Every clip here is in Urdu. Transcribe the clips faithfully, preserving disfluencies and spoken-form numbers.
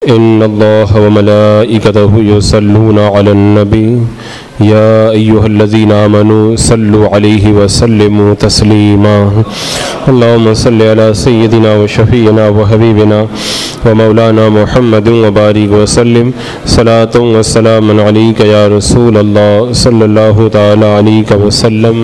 ان اللہ وملائکتہ یصلون علی النبی یا ایہا الذین آمنوا صلوا علیہ وسلموا تسلیما اللہم صل علی سیدنا وشفیعنا وحبیبنا ومولانا محمد وبارک وسلم صلاۃ وسلام علیک یا رسول اللہ صلی اللہ تعالی علیہ وسلم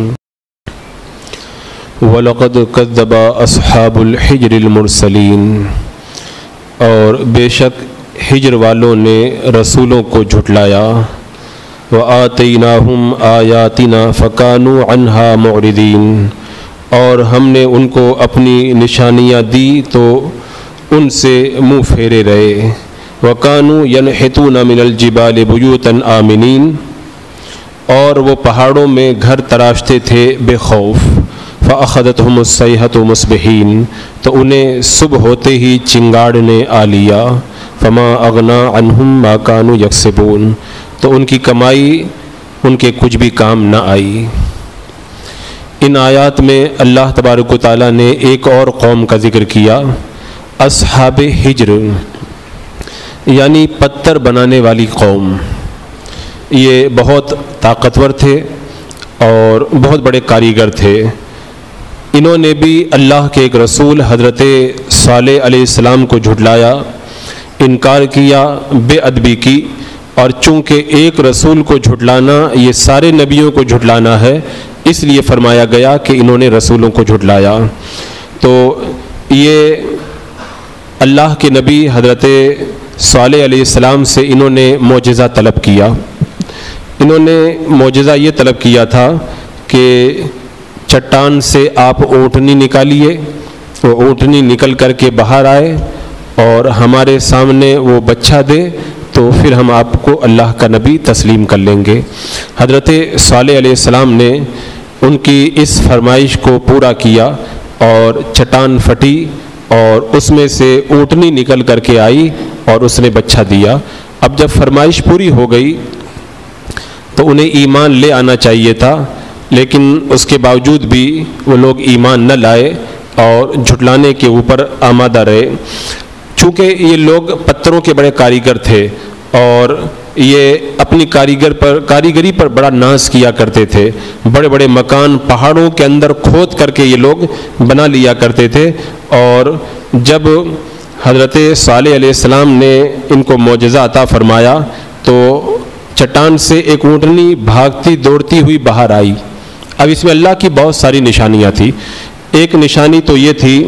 وَلَقَدْ كَذَّبَ أَصْحَابُ الْحِجْرِ الْمُرْسَلِينَ، اور بے شک ہجر والوں نے رسولوں کو جھٹلایا۔ وَآتَيْنَاهُمْ آيَاتِنَا فَكَانُوا عَنْهَا مُعْرِضِينَ، اور ہم نے ان کو اپنی نشانیاں دی تو ان سے منہ پھیرے رہے۔ وَكَانُوا يَنْحِتُونَ مِنَ الْجِبَالِ بُيُوتًا آمِنِينَ، اور وہ پہاڑوں میں گھر تراشتے تھے بے خوف۔ فَأَخَذَتْهُمُ الصَّيْحَةُ مُصْبِحِينَ، تو انہیں صبح ہوتے ہی چنگاڑ نے آ لیا۔ فَمَا أَغْنَى عَنْهُمْ مَا كَانُوا يَكْسِبُونَ، تو ان کی کمائی ان کے کچھ بھی کام نہ آئی۔ ان آیات میں اللہ تبارک و تعالیٰ نے ایک اور قوم کا ذکر کیا، اصحاب ہجر، یعنی پتھر بنانے والی قوم۔ یہ بہت طاقتور تھے اور بہت بڑے کاریگر تھے۔ انہوں نے بھی اللہ کے ایک رسول حضرت صالح علیہ السلام کو جھٹلایا، انکار کیا، بے ادبی کی، اور چونکہ ایک رسول کو جھٹلانا یہ سارے نبیوں کو جھٹلانا ہے، اس لیے فرمایا گیا کہ انہوں نے رسولوں کو جھٹلایا۔ تو یہ اللہ کے نبی حضرت صالح علیہ السلام سے انہوں نے معجزہ طلب کیا۔ انہوں نے معجزہ یہ طلب کیا تھا کہ چٹان سے آپ اونٹنی نکالیے، وہ اونٹنی نکل کر کے باہر آئے اور ہمارے سامنے وہ بچہ دے تو پھر ہم آپ کو اللہ کا نبی تسلیم کر لیں گے۔ حضرت صالح علیہ السلام نے ان کی اس فرمائش کو پورا کیا اور چٹان پھٹی اور اس میں سے اونٹنی نکل کر کے آئی اور اس نے بچہ دیا۔ اب جب فرمائش پوری ہو گئی تو انہیں ایمان لے آنا چاہیے تھا، لیکن اس کے باوجود بھی وہ لوگ ایمان نہ لائے اور جھٹلانے کے اوپر آمادہ رہے۔ چونکہ یہ لوگ پتھروں کے بڑے کاریگر تھے اور یہ اپنی کاریگر پر کاریگری پر بڑا ناز کیا کرتے تھے، بڑے بڑے مکان پہاڑوں کے اندر کھود کر کے یہ لوگ بنا لیا کرتے تھے۔ اور جب حضرت صالح علیہ السلام نے ان کو معجزہ عطا فرمایا تو چٹان سے ایک اونٹنی بھاگتی دوڑتی ہوئی باہر آئی۔ اب اس میں اللہ کی بہت ساری نشانیاں تھیں۔ ایک نشانی تو یہ تھی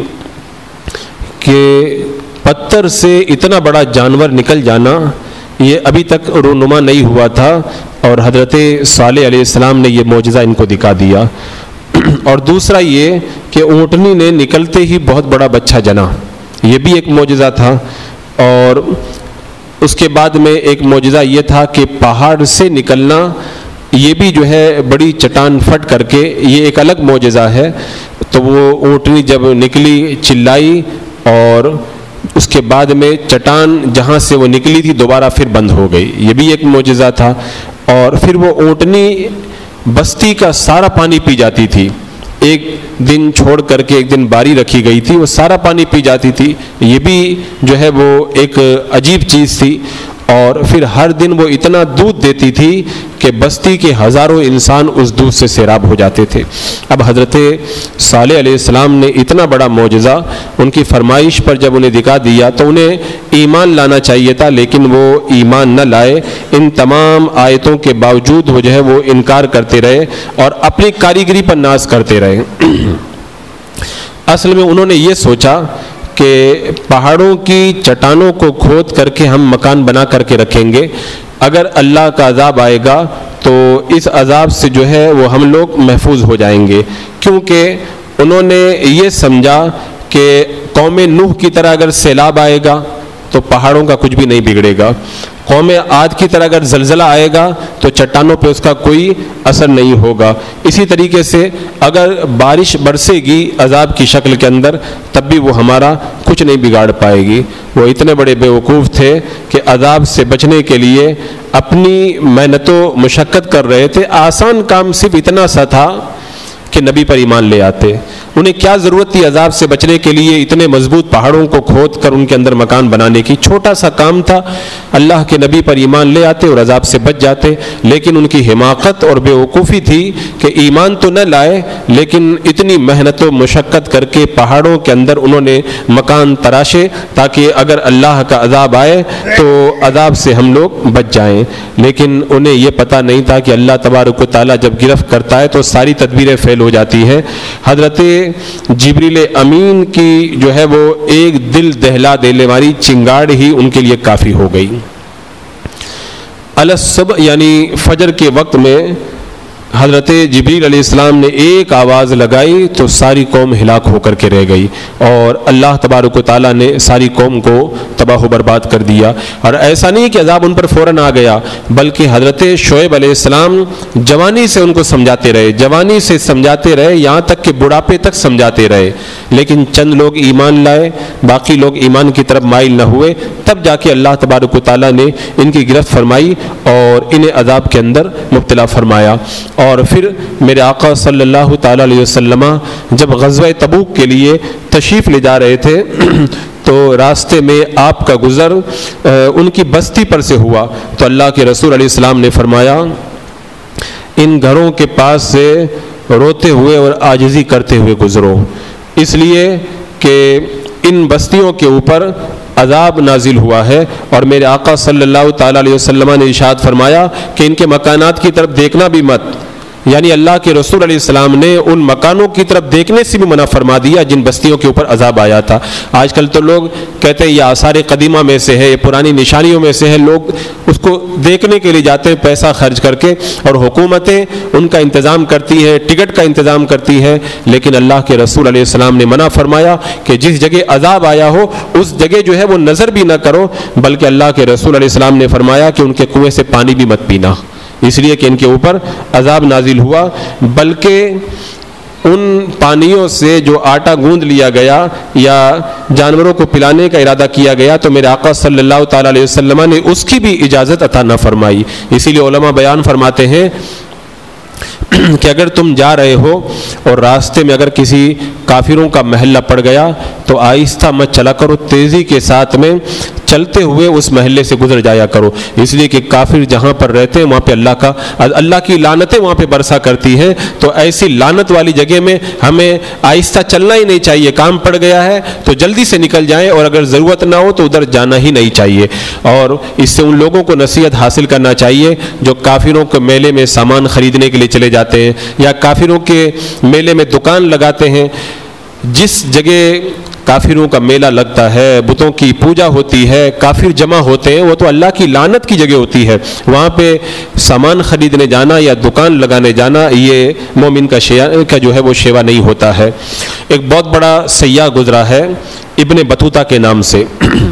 کہ پتھر سے اتنا بڑا جانور نکل جانا یہ ابھی تک رونما نہیں ہوا تھا، اور حضرت صالح علیہ السلام نے یہ معجزہ ان کو دکھا دیا۔ اور دوسرا یہ کہ اونٹنی نے نکلتے ہی بہت بڑا بچہ جنا، یہ بھی ایک معجزہ تھا۔ اور اس کے بعد میں ایک معجزہ یہ تھا کہ پہاڑ سے نکلنا، یہ بھی جو ہے بڑی چٹان پھٹ کر کے یہ ایک الگ معجزہ ہے۔ تو وہ اونٹنی جب نکلی چلائی اور اس کے بعد میں چٹان جہاں سے وہ نکلی تھی دوبارہ پھر بند ہو گئی، یہ بھی ایک معجزہ تھا۔ اور پھر وہ اونٹنی بستی کا سارا پانی پی جاتی تھی، ایک دن چھوڑ کر کے ایک دن باری رکھی گئی تھی، وہ سارا پانی پی جاتی تھی، یہ بھی جو ہے وہ ایک عجیب چیز تھی۔ اور پھر ہر دن وہ اتنا دودھ دیتی تھی کہ بستی کے ہزاروں انسان اس دودھ سے سیراب ہو جاتے تھے۔ اب حضرت صالح علیہ السلام نے اتنا بڑا معجزہ ان کی فرمائش پر جب انہیں دکھا دیا تو انہیں ایمان لانا چاہیے تھا، لیکن وہ ایمان نہ لائے۔ ان تمام آیتوں کے باوجود وہ جو ہے وہ انکار کرتے رہے اور اپنی کاریگری پر ناز کرتے رہے۔ اصل میں انہوں نے یہ سوچا کہ پہاڑوں کی چٹانوں کو کھود کر کے ہم مکان بنا کر کے رکھیں گے، اگر اللہ کا عذاب آئے گا تو اس عذاب سے جو ہے وہ ہم لوگ محفوظ ہو جائیں گے۔ کیونکہ انہوں نے یہ سمجھا کہ قوم نوح کی طرح اگر سیلاب آئے گا تو پہاڑوں کا کچھ بھی نہیں بگڑے گا، قوم عاد کی طرح اگر زلزلہ آئے گا تو چٹانوں پہ اس کا کوئی اثر نہیں ہوگا۔ اسی طریقے سے اگر بارش برسے گی عذاب کی شکل کے اندر تب بھی وہ ہمارا کچھ نہیں بگاڑ پائے گی۔ وہ اتنے بڑے بیوقوف تھے کہ عذاب سے بچنے کے لیے اپنی محنت و مشقت کر رہے تھے۔ آسان کام صرف اتنا سا تھا کہ نبی پر ایمان لے آتے. انہیں کیا ضرورت تھی عذاب سے بچنے کے لیے اتنے مضبوط پہاڑوں کو کھود کر ان کے اندر مکان بنانے کی؟ چھوٹا سا کام تھا، اللہ کے نبی پر ایمان لے آتے اور عذاب سے بچ جاتے. لیکن ان کی حماقت اور بے وقوفی تھی کہ ایمان تو نہ لائے لیکن اتنی محنت و مشقت کر کے پہاڑوں کے اندر انہوں نے مکان تراشے تاکہ اگر اللہ کا عذاب آئے تو عذاب سے ہم لوگ بچ جائیں. لیکن انہیں یہ پتہ نہیں تھا کہ اللہ تبارک و تعالیٰ جب گرفت کرتا ہے تو ساری تدبیریں فیل ہو جاتی ہیں. حضرت جبریل امین کی جو ہے وہ ایک دل دہلا دینے والی چنگاڑ ہی ان کے لیے کافی ہو گئی. الصبح یعنی فجر کے وقت میں حضرت جبریل علیہ السلام نے ایک آواز لگائی تو ساری قوم ہلاک ہو کر کے رہ گئی اور اللہ تبارک و تعالیٰ نے ساری قوم کو تباہ و برباد کر دیا. اور ایسا نہیں کہ عذاب ان پر فوراً آ گیا بلکہ حضرت شعیب علیہ السلام جوانی سے ان کو سمجھاتے رہے جوانی سے سمجھاتے رہے یہاں تک کہ بڑھاپے تک سمجھاتے رہے. لیکن چند لوگ ایمان لائے، باقی لوگ ایمان کی طرف مائل نہ ہوئے. تب جا کے اللہ تبارک و تعالیٰ نے ان کی گرفت فرمائی اور انہیں عذاب کے اندر مبتلا فرمایا. اور پھر میرے آقا صلی اللہ تعالیٰ علیہ وسلم جب غزوہ تبوک کے لیے تشریف لے جا رہے تھے تو راستے میں آپ کا گزر ان کی بستی پر سے ہوا تو اللہ کے رسول علیہ السلام نے فرمایا ان گھروں کے پاس سے روتے ہوئے اور عاجزی کرتے ہوئے گزرو، اس لیے کہ ان بستیوں کے اوپر عذاب نازل ہوا ہے. اور میرے آقا صلی اللہ تعالیٰ علیہ وسلم نے ارشاد فرمایا کہ ان کے مکانات کی طرف دیکھنا بھی مت، یعنی اللہ کے رسول علیہ السلام نے ان مکانوں کی طرف دیکھنے سے بھی منع فرما دیا جن بستیوں کے اوپر عذاب آیا تھا. آج کل تو لوگ کہتے ہیں یہ آثار قدیمہ میں سے ہے، یہ پرانی نشانیوں میں سے ہے، لوگ اس کو دیکھنے کے لیے جاتے ہیں پیسہ خرچ کر کے اور حکومتیں ان کا انتظام کرتی ہیں، ٹکٹ کا انتظام کرتی ہیں. لیکن اللہ کے رسول علیہ السلام نے منع فرمایا کہ جس جگہ عذاب آیا ہو اس جگہ جو ہے وہ نظر بھی نہ کرو، بلکہ اللہ کے رسول علیہ السلام نے فرمایا کہ ان کے کنویں سے پانی بھی مت پینا، اس لیے کہ ان کے اوپر عذاب نازل ہوا. بلکہ ان پانیوں سے جو آٹا گوندھ لیا گیا یا جانوروں کو پلانے کا ارادہ کیا گیا تو میرے آقا صلی اللہ تعالیٰ علیہ وسلم نے اس کی بھی اجازت عطا نہ فرمائی. اسی لیے علماء بیان فرماتے ہیں کہ اگر تم جا رہے ہو اور راستے میں اگر کسی کافروں کا محلہ پڑ گیا تو آہستہ مت چلا کرو، تیزی کے ساتھ میں چلتے ہوئے اس محلے سے گزر جایا کرو، اس لیے کہ کافر جہاں پر رہتے ہیں وہاں پہ اللہ کا اللہ کی لعنتیں وہاں پہ برسا کرتی ہیں. تو ایسی لعنت والی جگہ میں ہمیں آہستہ چلنا ہی نہیں چاہیے. کام پڑ گیا ہے تو جلدی سے نکل جائیں اور اگر ضرورت نہ ہو تو ادھر جانا ہی نہیں چاہیے. اور اس سے ان لوگوں کو نصیحت حاصل کرنا چاہیے جو کافروں کے میلے میں سامان خریدنے کے لیے چلے جاتے ہیں یا کافروں کے میلے میں دکان لگاتے ہیں. جس جگہ کافروں کا میلہ لگتا ہے، بتوں کی پوجا ہوتی ہے، کافر جمع ہوتے ہیں، وہ تو اللہ کی لعنت کی جگہ ہوتی ہے. وہاں پہ سامان خریدنے جانا یا دکان لگانے جانا یہ مومن کا شیوا کا جو ہے وہ شیوا نہیں ہوتا ہے. ایک بہت بڑا سیاح گزرا ہے ابن بطوطہ کے نام سے،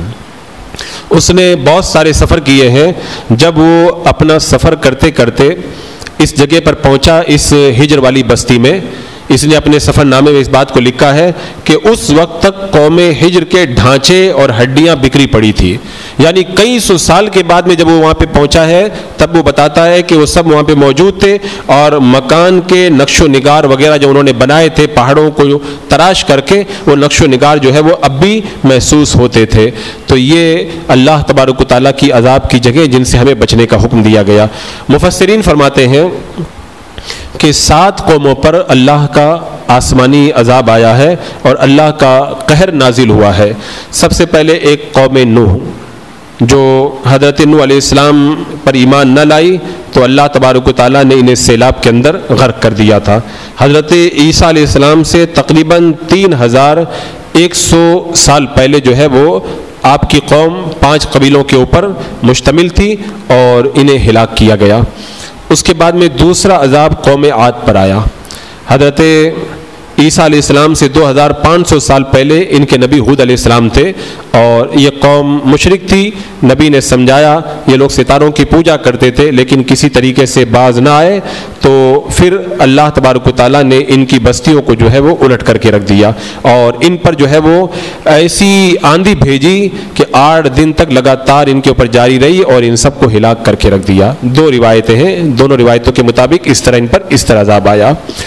اس نے بہت سارے سفر کیے ہیں. جب وہ اپنا سفر کرتے کرتے اس جگہ پر پہنچا، اس ہجر والی بستی میں، اس نے اپنے سفر نامے میں اس بات کو لکھا ہے کہ اس وقت تک قوم ہجر کے ڈھانچے اور ہڈیاں بکھری پڑی تھی. یعنی کئی سو سال کے بعد میں جب وہ وہاں پہ پہنچا ہے تب وہ بتاتا ہے کہ وہ سب وہاں پہ موجود تھے اور مکان کے نقش و نگار وغیرہ جو انہوں نے بنائے تھے پہاڑوں کو تراش کر کے، وہ نقش و نگار جو ہے وہ اب بھی محسوس ہوتے تھے. تو یہ اللہ تبارک و تعالیٰ کی عذاب کی جگہ جن سے ہمیں بچنے کا حکم دیا گیا. مفسرین فرماتے ہیں کہ سات قوموں پر اللہ کا آسمانی عذاب آیا ہے اور اللہ کا قہر نازل ہوا ہے. سب سے پہلے ایک قوم نوح جو حضرت نوح علیہ السلام پر ایمان نہ لائی تو اللہ تبارک و تعالیٰ نے انہیں سیلاب کے اندر غرق کر دیا تھا. حضرت عیسیٰ علیہ السلام سے تقریباً تین ہزار ایک سو سال پہلے جو ہے وہ آپ کی قوم پانچ قبیلوں کے اوپر مشتمل تھی اور انہیں ہلاک کیا گیا. اس کے بعد میں دوسرا عذاب قوم عاد پر آیا. حضرت عیسیٰ علیہ السلام سے دو ہزار پانچ سو سال پہلے ان کے نبی ہود علیہ السلام تھے اور یہ قوم مشرک تھی. نبی نے سمجھایا، یہ لوگ ستاروں کی پوجا کرتے تھے لیکن کسی طریقے سے باز نہ آئے تو پھر اللہ تبارک و تعالیٰ نے ان کی بستیوں کو جو ہے وہ الٹ کر کے رکھ دیا اور ان پر جو ہے وہ ایسی آندھی بھیجی کہ آٹھ دن تک لگاتار ان کے اوپر جاری رہی اور ان سب کو ہلاک کر کے رکھ دیا. دو روایتیں ہیں، دونوں روایتوں کے مطابق اس طرح ان پر اس طرح عذاب آیا.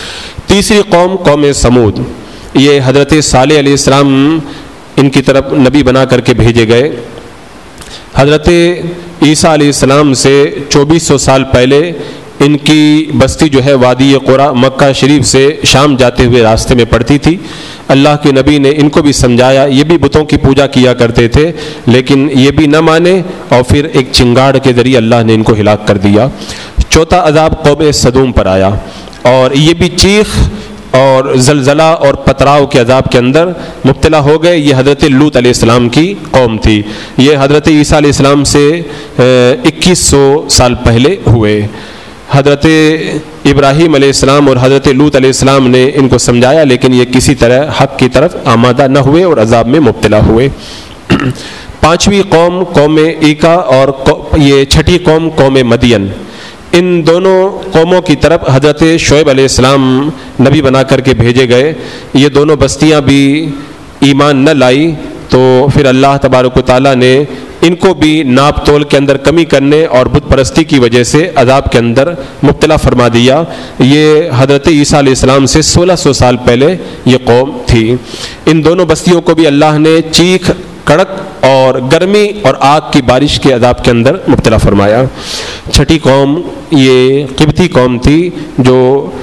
تیسری قوم قوم سمود، یہ حضرت صالح علیہ السلام ان کی طرف نبی بنا کر کے بھیجے گئے۔ حضرت عیسیٰ علیہ السلام سے چوبیس سو سال پہلے ان کی بستی جو ہے وادی قرا مکہ شریف سے شام جاتے ہوئے راستے میں پڑتی تھی۔ اللہ کے نبی نے ان کو بھی سمجھایا، یہ بھی بتوں کی پوجا کیا کرتے تھے لیکن یہ بھی نہ مانے، اور پھر ایک چنگاڑ کے ذریعے اللہ نے ان کو ہلاک کر دیا۔ چوتھا عذاب قوم سدوم پر آیا، اور یہ بھی چیخ اور زلزلہ اور پتراؤ کے عذاب کے اندر مبتلا ہو گئے۔ یہ حضرت لوط علیہ السلام کی قوم تھی، یہ حضرت عیسیٰ علیہ السلام سے اکیس سو سال پہلے ہوئے۔ حضرت ابراہیم علیہ السلام اور حضرت لوط علیہ السلام نے ان کو سمجھایا لیکن یہ کسی طرح حق کی طرف آمادہ نہ ہوئے اور عذاب میں مبتلا ہوئے۔ پانچویں قوم قوم ایکا، اور یہ چھٹی قوم قوم مدین، ان دونوں قوموں کی طرف حضرت شعیب علیہ السلام نبی بنا کر کے بھیجے گئے۔ یہ دونوں بستیاں بھی ایمان نہ لائی تو پھر اللہ تبارک و تعالیٰ نے ان کو بھی ناپ تول کے اندر کمی کرنے اور بت پرستی کی وجہ سے عذاب کے اندر مبتلا فرما دیا۔ یہ حضرت عیسیٰ علیہ السلام سے سولہ سو سال پہلے یہ قوم تھی۔ ان دونوں بستیوں کو بھی اللہ نے چیخ، کڑک اور گرمی اور آگ کی بارش کے عذاب کے اندر مبتلا فرمایا۔ چھٹی قوم یہ قبطی قوم تھی جو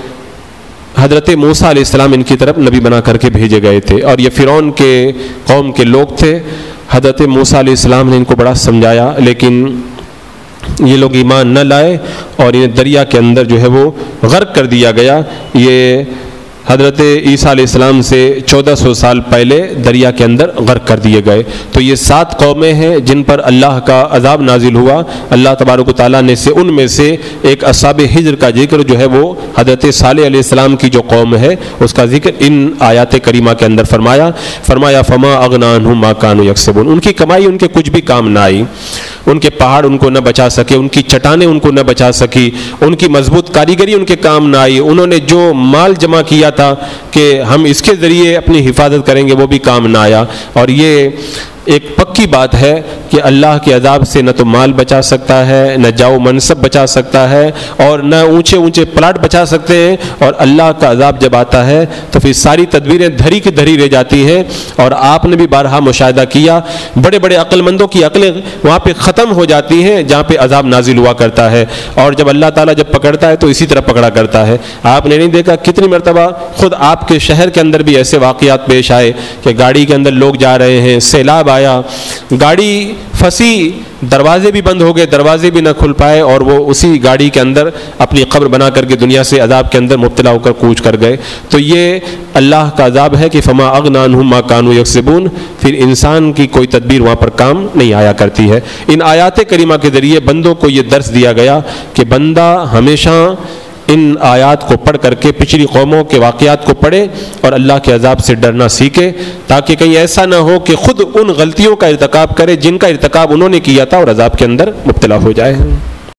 حضرت موسیٰ علیہ السلام ان کی طرف نبی بنا کر کے بھیجے گئے تھے، اور یہ فرعون کے قوم کے لوگ تھے۔ حضرت موسیٰ علیہ السلام نے ان کو بڑا سمجھایا لیکن یہ لوگ ایمان نہ لائے اور انہیں دریا کے اندر جو ہے وہ غرق کر دیا گیا۔ یہ حضرت عیسیٰ علیہ السلام سے چودہ سو سال پہلے دریا کے اندر غرق کر دیے گئے۔ تو یہ سات قومیں ہیں جن پر اللہ کا عذاب نازل ہوا۔ اللہ تبارک و تعالیٰ نے سے ان میں سے ایک اصحاب حجر کا ذکر جو ہے وہ حضرت صالح علیہ السلام کی جو قوم ہے اس کا ذکر ان آیات کریمہ کے اندر فرمایا فرمایا فما اغنی عنہم ما کانوا یکسبون، ان کی کمائی ان کے کچھ بھی کام نہ آئی، ان کے پہاڑ ان کو نہ بچا سکے، ان کی چٹانیں ان کو نہ بچا سکی، ان کی مضبوط کاریگری ان کے کام نہ آئی، انہوں نے جو مال جمع کیا تھا کہ ہم اس کے ذریعے اپنی حفاظت کریں گے وہ بھی کام نہ آیا۔ اور یہ ایک پکی بات ہے کہ اللہ کے عذاب سے نہ تو مال بچا سکتا ہے، نہ جاؤ منصب بچا سکتا ہے، اور نہ اونچے اونچے پلاٹ بچا سکتے ہیں، اور اللہ کا عذاب جب آتا ہے تو پھر ساری تدبیریں دھری کی دھری رہ جاتی ہیں۔ اور آپ نے بھی بارہا مشاہدہ کیا، بڑے بڑے عقل مندوں کی عقلیں وہاں پہ ختم ہو جاتی ہیں جہاں پہ عذاب نازل ہوا کرتا ہے، اور جب اللہ تعالیٰ جب پکڑتا ہے تو اسی طرح پکڑا کرتا ہے۔ آپ نے نہیں دیکھا کتنی مرتبہ خود آپ کے شہر کے اندر بھی ایسے واقعات پیش آئے کہ گاڑی کے اندر لوگ جا رہے ہیں، سیلاب آیا، گاڑی پھنسی، دروازے بھی بند ہو گئے، دروازے بھی نہ کھل پائے، اور وہ اسی گاڑی کے اندر اپنی قبر بنا کر کے دنیا سے عذاب کے اندر مبتلا ہو کر کوچ کر گئے۔ تو یہ اللہ کا عذاب ہے کہ فما اغنی عنہم ما کانوا یکسبون، پھر انسان کی کوئی تدبیر وہاں پر کام نہیں آیا کرتی ہے۔ ان آیات کریمہ کے ذریعے بندوں کو یہ درس دیا گیا کہ بندہ ہمیشہ ان آیات کو پڑھ کر کے پچھلی قوموں کے واقعات کو پڑھے اور اللہ کے عذاب سے ڈرنا سیکھے، تاکہ کہیں ایسا نہ ہو کہ خود ان غلطیوں کا ارتکاب کرے جن کا ارتکاب انہوں نے کیا تھا اور عذاب کے اندر مبتلا ہو جائے۔